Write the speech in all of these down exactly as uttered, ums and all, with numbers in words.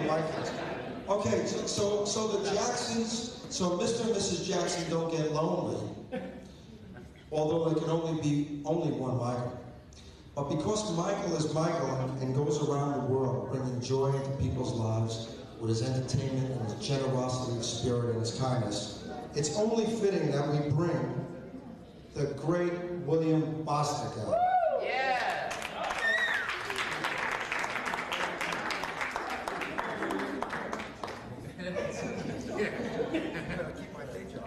Michael. Okay, so, so so the Jacksons, so Mister and Missus Jackson don't get lonely, although there can only be only one Michael. But because Michael is Michael and, and goes around the world bringing joy into people's lives with his entertainment and his generosity of spirit and his kindness, it's only fitting that we bring the great William Bostic out. Yeah. Keep my day job.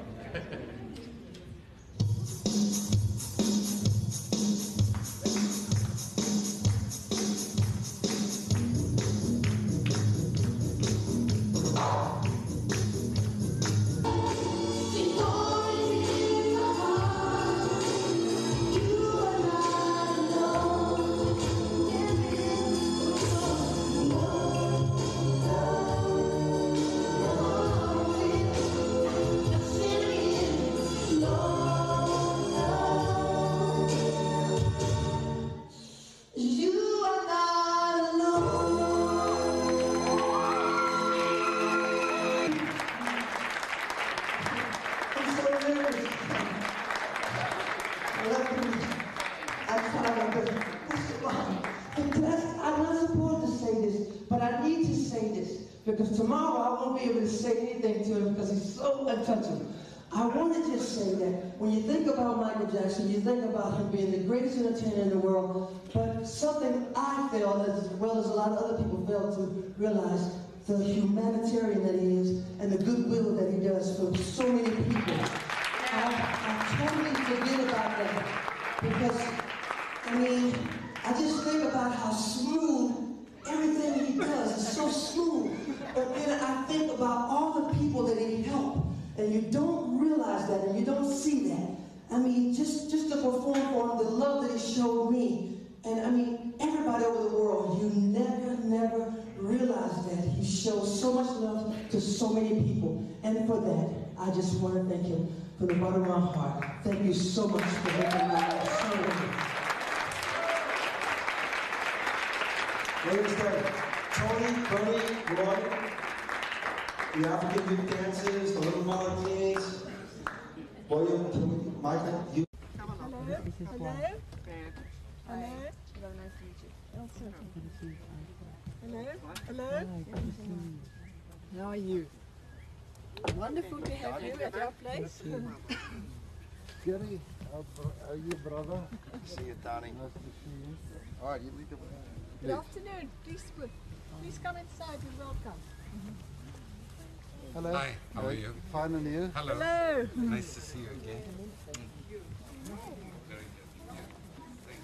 Because tomorrow I won't be able to say anything to him because he's so untouchable. I want to just say that when you think about Michael Jackson, you think about him being the greatest entertainer in the world, but something I failed, as well as a lot of other people failed to realize, the humanitarian that he is and the goodwill that he does for so many people. I, I totally forget about that because, I mean, I just think about how smooth everything he does is so smooth. But then I think about all the people that he helped, and you don't realize that, and you don't see that. I mean, just, just to perform for him, the love that he showed me, and I mean, everybody over the world, you never, never realize that he shows so much love to so many people. And for that, I just want to thank him from the bottom of my heart. Thank you so much for making my life so wonderful. Ladies and gentlemen, Tony, Bernie, Roy, the African youth dancers, the little Martinis, William, Michael, you. Hello. Hello. Hello. Hello. Nice to meet you. Also. Hello. Hello. How are you? Wonderful to have you at our place. Gary, how are you, brother? See you, Donnie. Nice to see you. All right, you lead the way. Good afternoon. Please, please come inside. You're welcome. Hello. Hi, how are you? Fine, and you? Hello. Hello. Nice to see you again. Very good. Yeah. Thank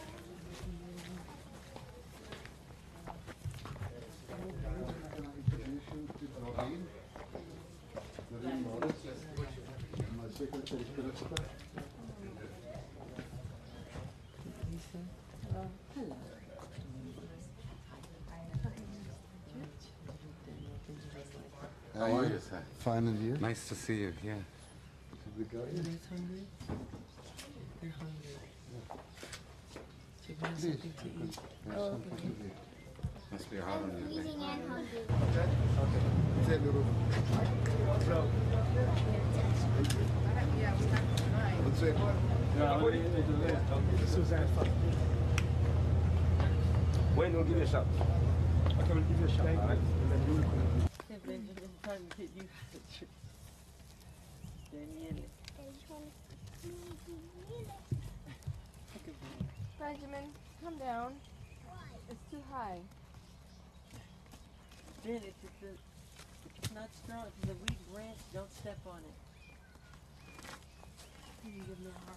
Introduce you to Doreen. Doreen Morris, my secretary, Christopher. Uh, hello. How are you, sir? Fine, and you? Nice to see you. Yeah. Should we go in? Everybody's hungry? They're hungry. Yeah. So you want Please, something to eat? yeah, Oh, something okay. to eat. Must be hard on you. Eating and hungry. Okay? Okay. Say a little. Let's say. Suzanne, fuck. Wayne, we'll give you a shot. Okay, we'll give you a shot. All right? And then you will come. Hey, Benjamin, trying to get you out of the tree. Danielle. Benjamin, come down. It's too high. Ben, if it's, a, it's not strong, if it's a weak branch, don't step on it. You can give me a heart.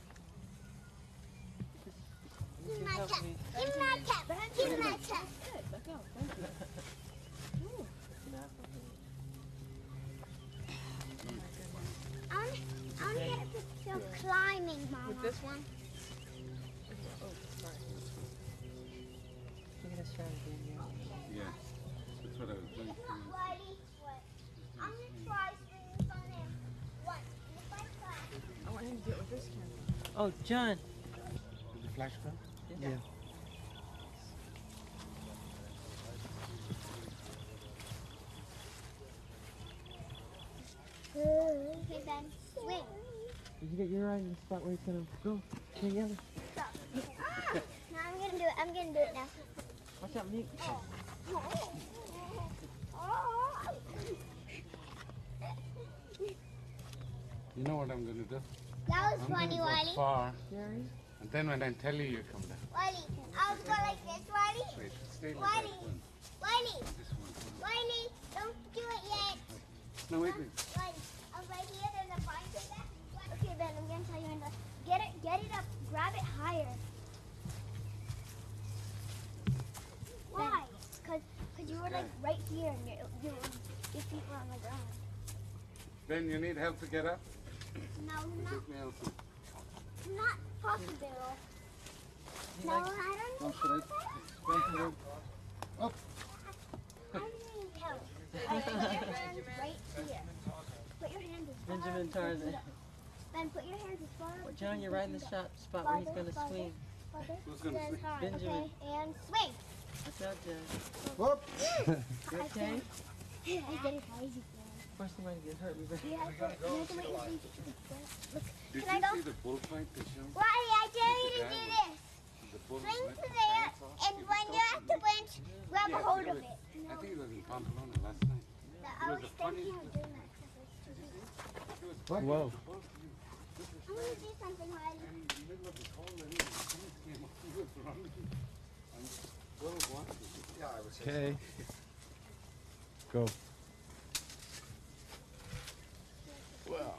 Give me my cup. Give me my cup. Give me my cup. Good, let go. Thank you. Ooh. I want to get a picture of climbing, Mama. With this one? Oh, sorry. Give it a shot again, yeah. Yeah. That's what I was doing. It's not ready. What? I'm going to try swinging on him. What? If I try. I want him to do it with this camera. Oh, John. Did the flash come? Yeah. Yeah. You get your right in the spot where he's gonna go. Together. Stop. Ah! No, I'm gonna do it. I'm gonna do it now. Watch out, Meek. Oh. You know what I'm going to do? That was I'm funny, gonna go Wiley. far, Jerry? and then when I tell you, you come down. Wiley, I was going like this, Wiley. Wait, stay like Wiley, that one. Wiley, This one. Wiley, don't do it yet. No, wait, wait. Wiley, I was right here, there's a vine to that. Okay, Ben, I'm gonna tell you when to get it, get it up, grab it higher. Why? Because because you were like right here and your, your, your feet were on the ground. Ben, you need help to get up? No, not, Let me help you. not possible. No, I don't Don't need put it. Don't put it. Up. I need help. Alright, put your hands right here. Put your hands as far Benjamin as Tarzan. Ben, put your hands as far as Well, John, you're right in the shot spot where he's gonna Father, swing. Father, Who's gonna that's swing? hard. Benjamin. Okay, and swing. Watch out, Jerry. Whoop. You okay? I get it crazy. First thing might get hurt. We better. You have to, you have to wait until you get Look, Did can I you go? see the bullfight they showed? Wiley, I dare you to do this. The bull Swing went to the there, pants off. and He was when you're at the talking. bench, grab Yeah, a hold it of was- it. I think it was in Pamplona last night. I It was was the funniest. thinking of doing that because it's too big. Whoa. I'm going to do something, Wiley. In the middle of the call, and the police came up, he was running. And Will watched it. Yeah, I would say Okay. Go. Wow.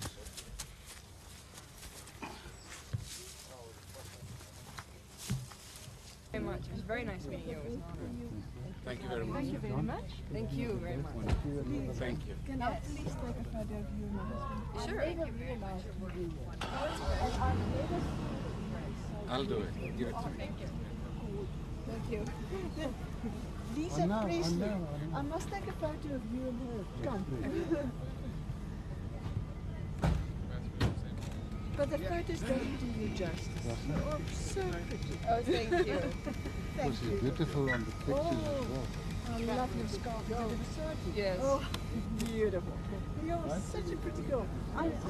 Very much. It was very nice meeting you. It was an honor. Thank you very much. Thank you very much. Thank you very much. Thank you. Can I please take a photo of you and my husband? Sure. Thank you very much. I'll do it. Give it to me. Thank you. Thank you. Lisa Oh, no, oh, Priestley. no, oh, no. I must take a photo of you and her. Come. But the photos don't do you justice. Oh, so pretty. Oh, thank you. Thank She's you. beautiful on the pictures as well. I love your scarf. You did a surgery. Yes. Oh, beautiful. You're such a pretty girl. I I'm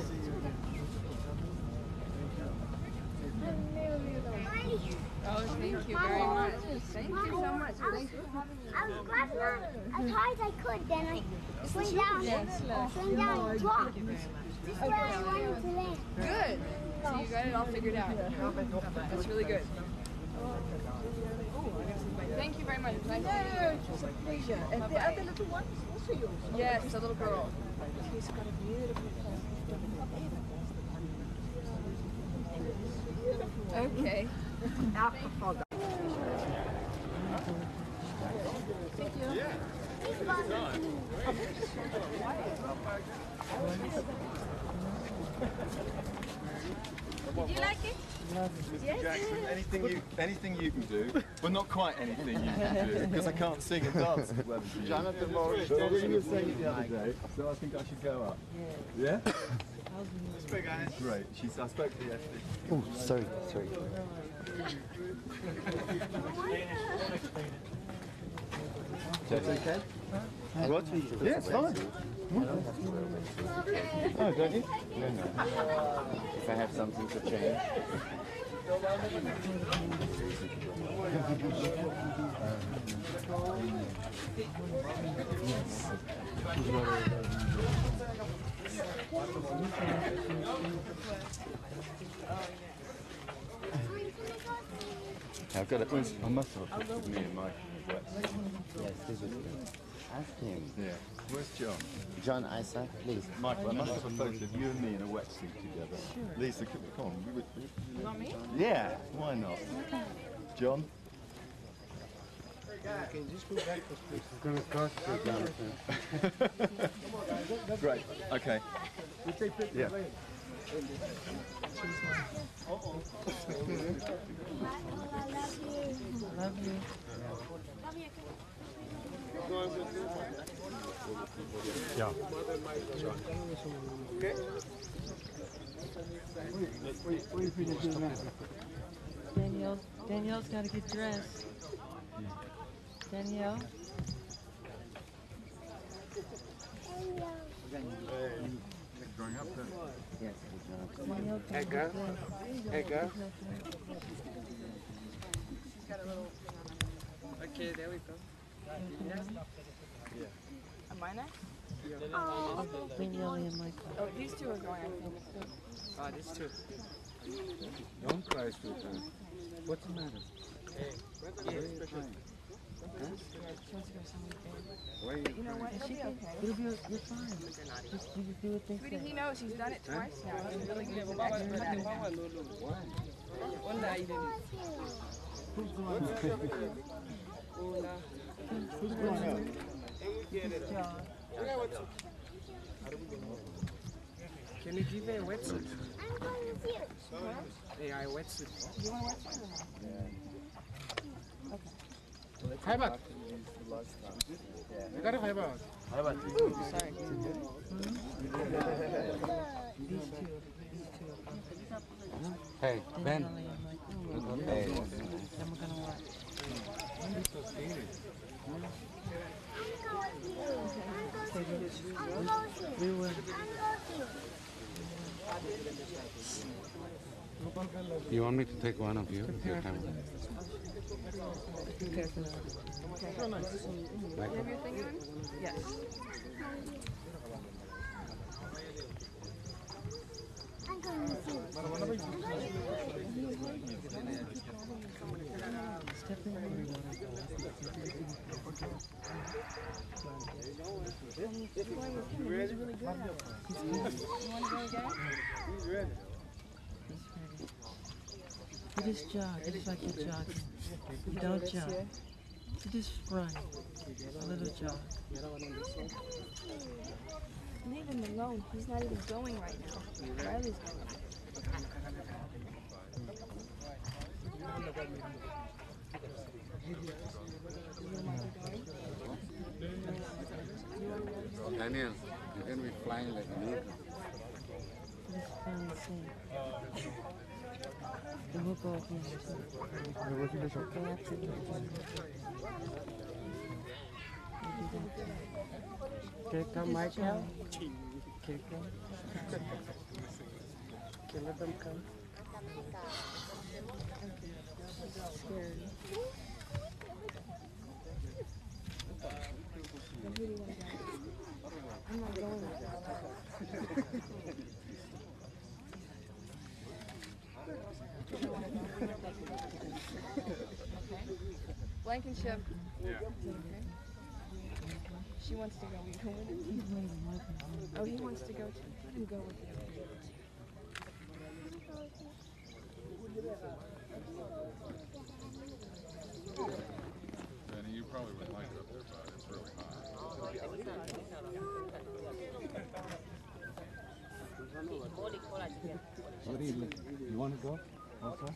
nearly alone. Wiley. Oh, thank you very much. Thank you so much. Thank you for having me. I was grabbing on as hard as I could, then I swing down, Yes. swing down and drop. This is where I wanted to land. Good. So you got it all figured out. That's really good. Thank you very much. Nice No, it was a pleasure. And the other little one is also yours. Yes, the little girl. He's got a beautiful face. Okay. Did you like it? Mister Jackson, anything you anything you can do, but not quite anything you can do, because I can't sing and dance as well as you. Jonathan Morris. So you were saying it the other day, so I think I should go up. Yeah? Great. She's, I spoke to her yesterday. Oh, sorry, sorry. That's okay? What? Yeah, it's fine. Oh, don't you? No, no. If I have something to change. I've got it. I must have a picture of me and Mike in the wet. Yes, this is good. Ask him. Yeah. Where's John? John Isaac, please. Michael, I must have a photo of you and me in a wetsuit together. Lisa, come come on. We would, You want me? yeah, why not? John? It's going to cost you, Jonathan. Great. Okay. Yeah. Love you. Yeah. Danielle, Danielle's got to get dressed. Danielle. Growing up then? Yes, Jonathan. Hey, girl. Hey, girl. Okay, there we go. Yeah. Am I next? Oh, Oh, these two are going, I think. Oh, these two. Don't cry, sweetheart. What's the matter? Where are you crying? Huh? She wants to go somewhere big. Why are you But you know what? He'll be okay. It'll be, you're fine. Just, you just do what they Sweetie, say. he knows. He's done it twice now. He's really good. He's an expert at it now. Why? One day he did it. Who's going up? Who's going up? It's John. Can you give me a wetsuit? I'm going to see it. Hey, I wetsuit. You want to watch it or not? Hi, back. You got it, hi, back. Sorry. These two, these two. Hey, Ben. Then we're gonna watch. I'm going to see it. I'm going to see it. I'm going to see it. We will. I'm going to see it. You want me to take one of you with your camera? Be careful. Okay. You have your thing on? Yes. I'm going to see it. I'm going to see it. Step in the He's really good at it. You want to go again? He's ready. You just jog, just like you're jogging. You don't jog. You just run. A little jog. Leave him alone. He's not even going right now. Riley's going. Daniel, you can be flying like an eagle. Just find the same. And we'll go again. Go after the Can come, Michael? Can come? Can let them come? Scary. I really want to go. I'm not going with that. Blankenship. Yeah. Okay. She wants to go. We go with it. Oh, he wants to go too. Let him go with you. Benny, you probably would like it up there, but it's really hot. What do you look? You want to go also?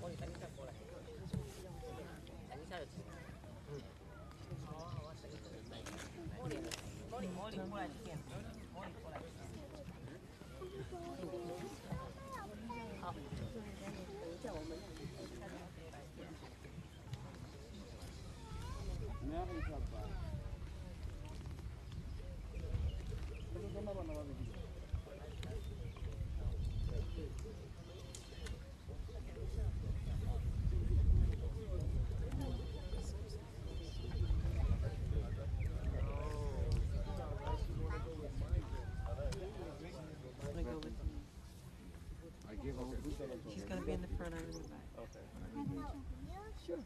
She's gonna be in the front, I'm in the back. Okay. Sure.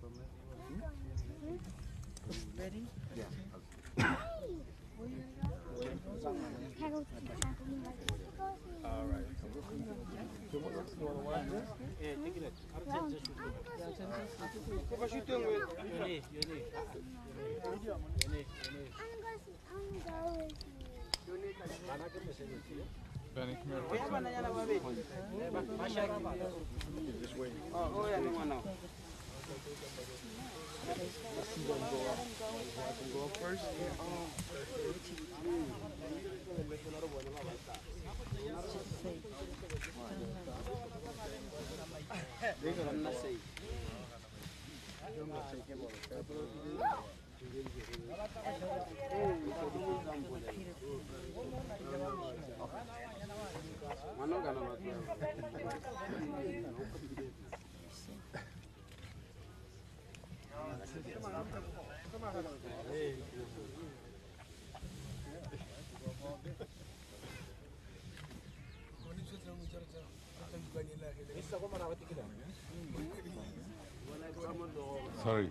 Ready? Yeah. Where you gonna go? Can I go to the trampoline? All right. Yeah, take it. Round. What about you doing with Yoni? Yoni. I'm going to go with you. Benny, come here. Just wait. Oh, oh yeah, no one now. Go up first. I'm not safe. Mano gana Sorry.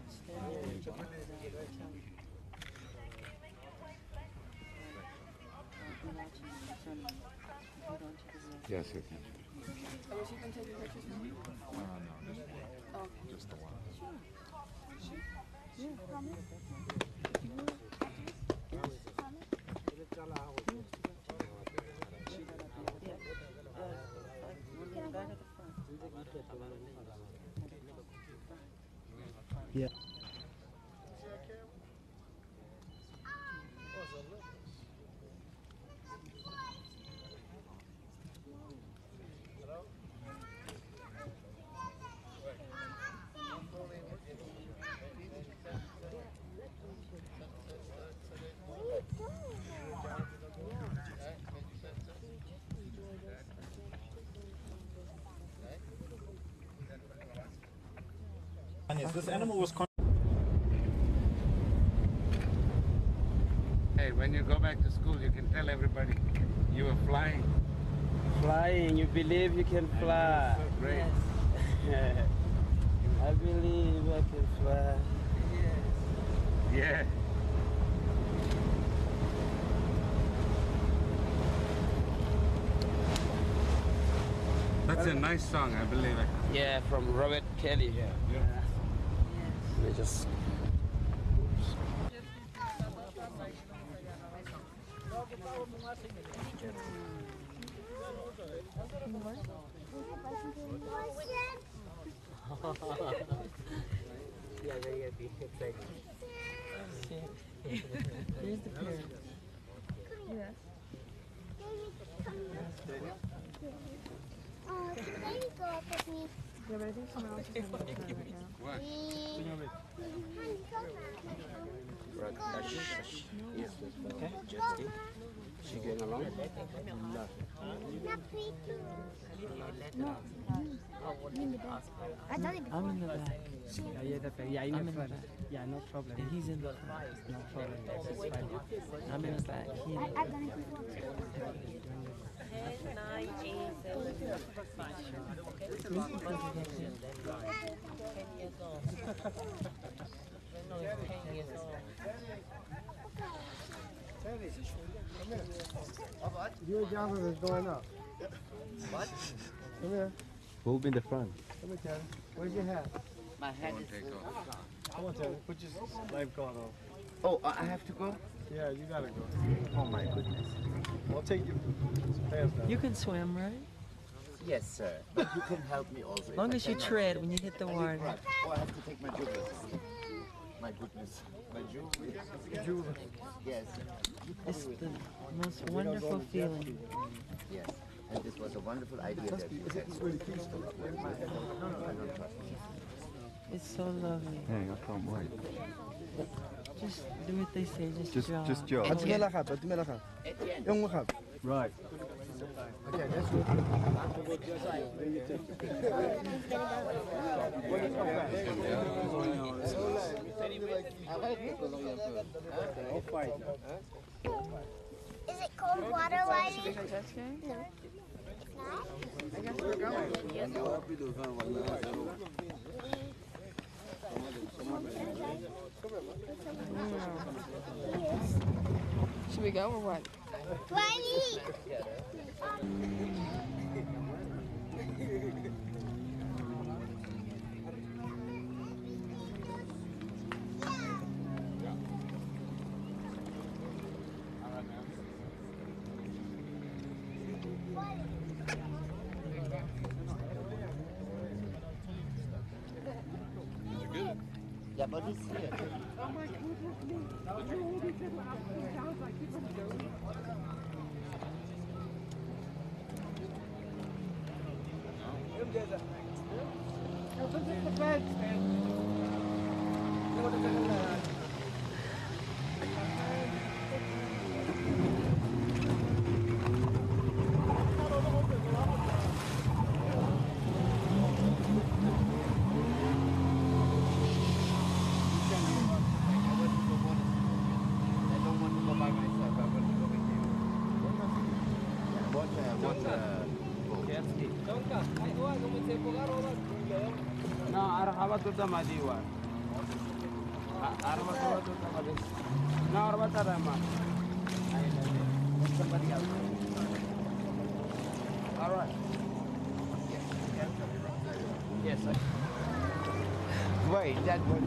Yes, yes, yes. Oh, is she going to take pictures with you? No, no, just one. Okay. Just the one. Yeah. This animal was. Hey, when you go back to school, you can tell everybody you were flying. Flying, you believe you can fly. So great. Yes. I believe I can fly. Yeah. That's a nice song, I believe it. Yeah, from Robert Kelly. Yeah, beautiful. They just. Yeah, they're gonna be excited. Here's the parents. Yes. Oh, can baby go up with me? Yeah, but I think someone else is having a time right now. What? Yes. Okay. Just she getting along? No. No. I done it before. I'm in the back. Yeah, yeah, the back. Yeah, in I'm the in front. the back. Yeah, no problem. And he's in the front. No problem. It's fine. I'm in the back. He I, I've done it before too. Your jumper is going up. What? Come here. We'll be in the front. Come here, Terry. Where's your hat? My head Won't take off. Come on, Terry. Put your lifeguard on. Oh, I have to go? Yeah, you gotta go. Oh my goodness. I'll take you. Pants down. You can swim, right? Yes, sir. But you can help me also. As long as you tread when you hit the water. Oh, I have to take my jewelry. My goodness. My jewelry. Jewelry. Yes. It's the most wonderful feeling. Yes. And this was a wonderful idea that you had. It's so lovely. Hey, I can't wait. Just do what they say. Just, Just, jog. just jog. At me lakad, at me lakad. Yung lakad. Right. Okay, that's good. I'll fight. Is it cold water, Whitey? Is that scary? No. Not? I guess we're going. Yes. Should we go or what? Whitey! Yeah, but it's here. want uh, K F C. No, arhaba tu tamadiwa. Arhaba tu tamadi. No, arhaba tarama. Somebody else. All right. Yes. I... Wait, that one.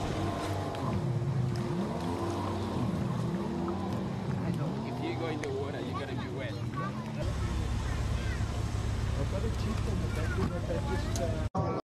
Going to